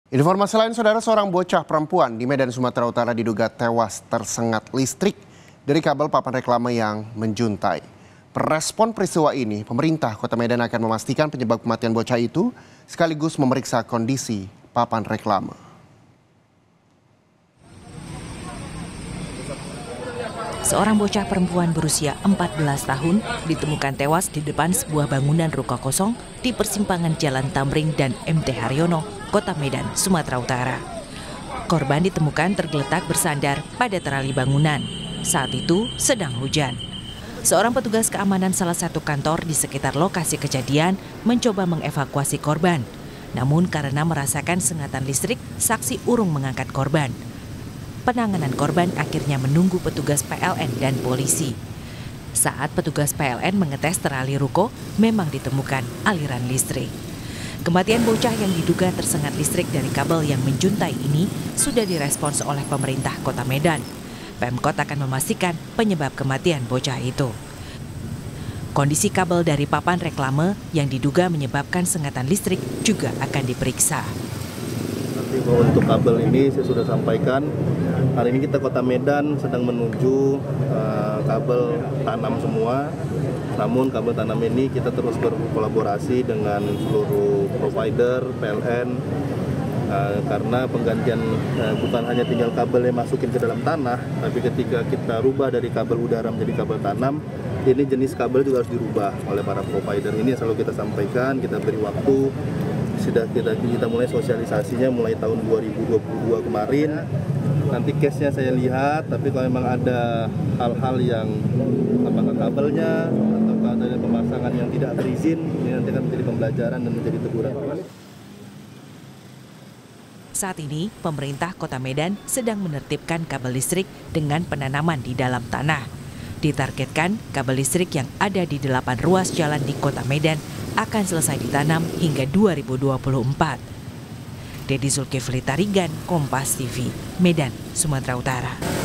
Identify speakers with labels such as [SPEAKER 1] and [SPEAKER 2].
[SPEAKER 1] Informasi lain, saudara, seorang bocah perempuan di Medan, Sumatera Utara diduga tewas tersengat listrik dari kabel papan reklame yang menjuntai. Merespon peristiwa ini, pemerintah Kota Medan akan memastikan penyebab kematian bocah itu sekaligus memeriksa kondisi papan reklame.
[SPEAKER 2] Seorang bocah perempuan berusia 14 tahun ditemukan tewas di depan sebuah bangunan ruko kosong di persimpangan Jalan Tamrin dan MT Haryono, Kota Medan, Sumatera Utara. Korban ditemukan tergeletak bersandar pada terali bangunan. Saat itu sedang hujan. Seorang petugas keamanan salah satu kantor di sekitar lokasi kejadian mencoba mengevakuasi korban. Namun karena merasakan sengatan listrik, saksi urung mengangkat korban. Penanganan korban akhirnya menunggu petugas PLN dan polisi. Saat petugas PLN mengetes terali ruko, memang ditemukan aliran listrik. Kematian bocah yang diduga tersengat listrik dari kabel yang menjuntai ini sudah direspons oleh pemerintah Kota Medan. Pemkot akan memastikan penyebab kematian bocah itu. Kondisi kabel dari papan reklame yang diduga menyebabkan sengatan listrik juga akan diperiksa.
[SPEAKER 3] Untuk kabel ini saya sudah sampaikan, hari ini kita Kota Medan sedang menuju kabel tanam semua. Namun kabel tanam ini kita terus berkolaborasi dengan seluruh provider PLN karena penggantian bukan hanya tinggal kabel yang masukin ke dalam tanah, tapi ketika kita rubah dari kabel udara menjadi kabel tanam, ini jenis kabel juga harus dirubah oleh para provider. Ini selalu kita sampaikan, kita beri waktu. Sudah kita mulai sosialisasinya mulai tahun 2022 kemarin. Nanti case-nya saya lihat, tapi kalau memang ada hal-hal yang apakah kabelnya atau ada pemasangan yang tidak berizin, ini nanti akan menjadi pembelajaran dan menjadi teguran.
[SPEAKER 2] Saat ini, pemerintah Kota Medan sedang menertibkan kabel listrik dengan penanaman di dalam tanah. Ditargetkan kabel listrik yang ada di 8 ruas jalan di Kota Medan akan selesai ditanam hingga 2024. Dedi Zulkifli Tarigan, Kompas TV, Medan, Sumatera Utara.